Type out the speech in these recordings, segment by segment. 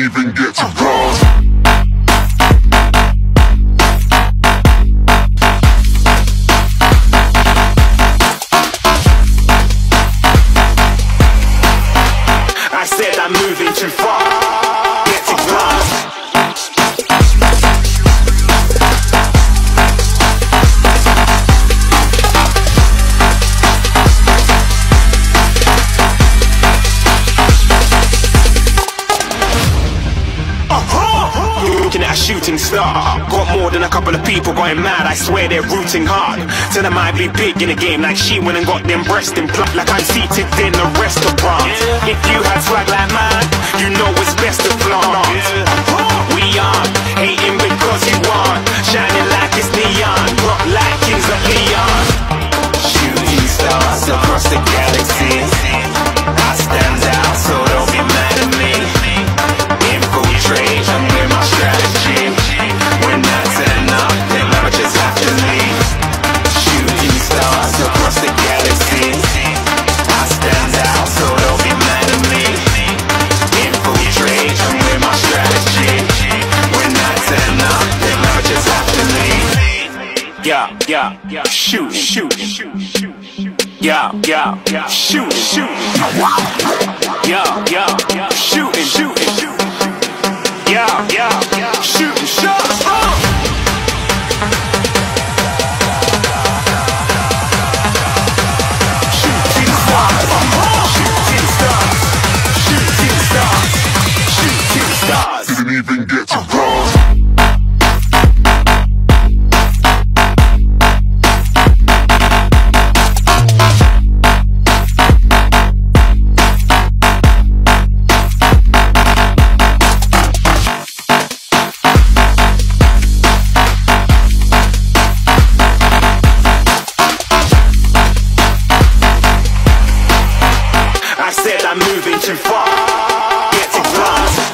even get to cross. I said I'm moving too far. Get to cross. Looking at a shooting star. Got more than a couple of people going mad. I swear they're rooting hard. Tell them I be big in the game, like she went and got them breast implant. Like I'm seated in a restaurant. If you had swag like mine, you know it's best to flaunt. We aren't hating because you aren't shining like it's neon, rock like kings of Leon. Shooting stars across the galaxy. I stand out, so don't be mad at me. Infiltrate, I'm with my strategy. When I turn up, then I just have to leave. Shooting stars across the galaxy. I stand out, so don't be mad at me. Infiltrate, I'm with my strategy. When I turn up, then I just have to leave. Yeah, shoot, shoot, yeah, shoot, shoot, yeah, shooting, shooting, yeah, shooting shots. Shooting stars, shooting stars, shooting stars, shooting stars. Didn't even get to cross. I said I'm moving too far. Get to glass.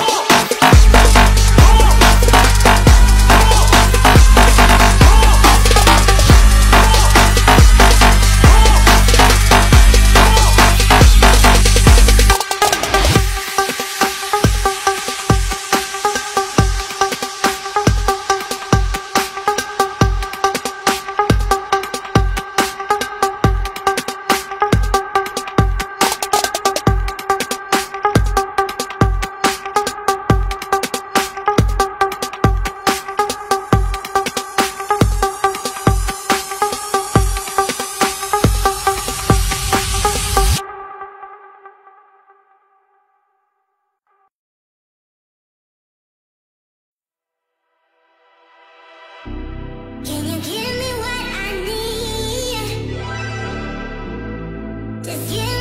Can you give me what I need? Just give